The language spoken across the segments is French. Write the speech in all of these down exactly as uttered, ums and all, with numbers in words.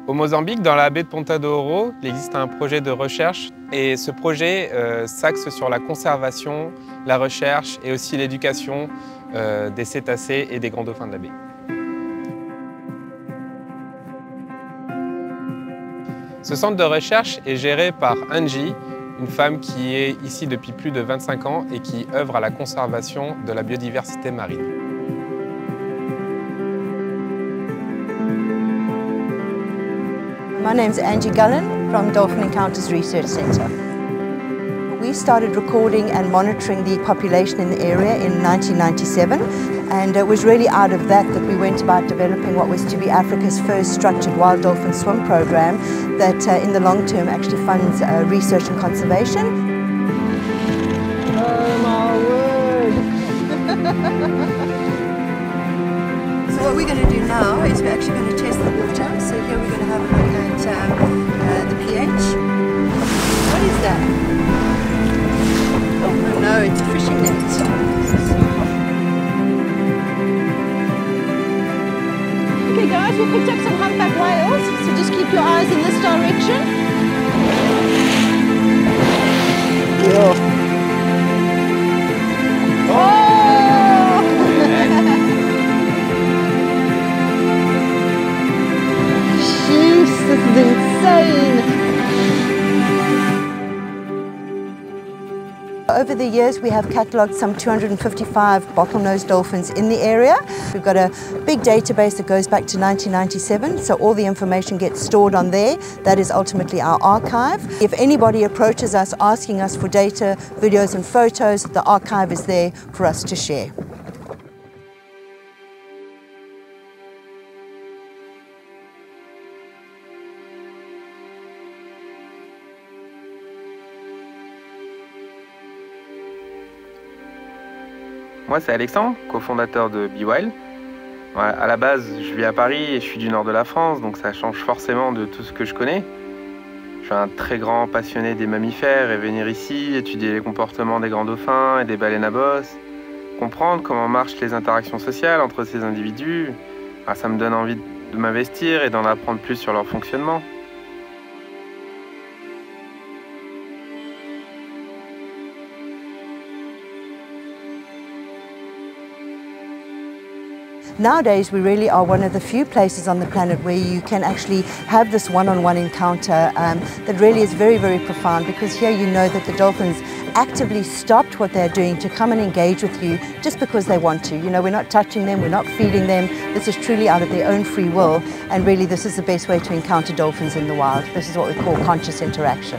Au Mozambique, dans la baie de Ponta do Ouro, il existe un projet de recherche et ce projet euh, s'axe sur la conservation, la recherche et aussi l'éducation euh, des cétacés et des grands dauphins de la baie. Ce centre de recherche est géré par Angie, une femme qui est ici depuis plus de vingt-cinq ans et qui œuvre à la conservation de la biodiversité marine. My name is Angie Gullen from Dolphin Encounters Research Centre. We started recording and monitoring the population in the area in nineteen ninety-seven, and it was really out of that that we went about developing what was to be Africa's first structured wild dolphin swim program that uh, in the long term actually funds uh, research and conservation. Oh my word! So what we're going to do now is we're actually going to test the water. So here we're going to have a look at um, uh, the pH. What is that? Oh no, it's a fishing net. Okay guys, we picked up some humpback whales, so just keep your eyes in this direction. Yeah. This is insane! Over the years we have catalogued some two hundred fifty-five bottlenose dolphins in the area. We've got a big database that goes back to nineteen ninety-seven, so all the information gets stored on there. That is ultimately our archive. If anybody approaches us asking us for data, videos and photos, the archive is there for us to share. Moi, c'est Alexandre, cofondateur de BeWild. Voilà, à la base, je vis à Paris et je suis du nord de la France, donc ça change forcément de tout ce que je connais. Je suis un très grand passionné des mammifères et venir ici, étudier les comportements des grands dauphins et des baleines à bosse, comprendre comment marchent les interactions sociales entre ces individus, ça me donne envie de m'investir et d'en apprendre plus sur leur fonctionnement. Nowadays, we really are one of the few places on the planet where you can actually have this one-on-one encounter um, that really is very, very profound, because here you know that the dolphins actively stopped what they're doing to come and engage with you just because they want to. You know, we're not touching them, we're not feeding them. This is truly out of their own free will, and really this is the best way to encounter dolphins in the wild. This is what we call conscious interaction.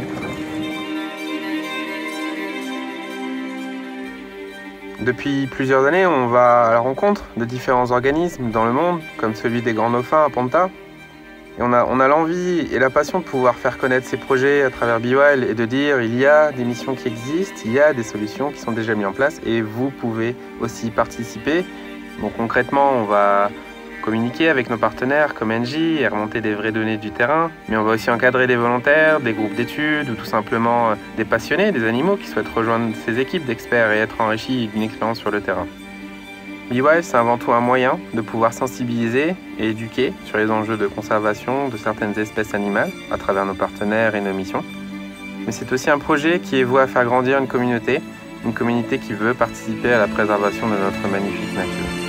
Depuis plusieurs années, on va à la rencontre de différents organismes dans le monde, comme celui des grands dauphins à Ponta. Et on a, on a l'envie et la passion de pouvoir faire connaître ces projets à travers BeWild et de dire il y a des missions qui existent, il y a des solutions qui sont déjà mises en place et vous pouvez aussi participer. Donc concrètement, on va communiquer avec nos partenaires comme Angie et remonter des vraies données du terrain, mais on va aussi encadrer des volontaires, des groupes d'études ou tout simplement des passionnés, des animaux qui souhaitent rejoindre ces équipes d'experts et être enrichis d'une expérience sur le terrain. BeWild, c'est avant tout un moyen de pouvoir sensibiliser et éduquer sur les enjeux de conservation de certaines espèces animales à travers nos partenaires et nos missions. Mais c'est aussi un projet qui est voué à faire grandir une communauté, une communauté qui veut participer à la préservation de notre magnifique nature.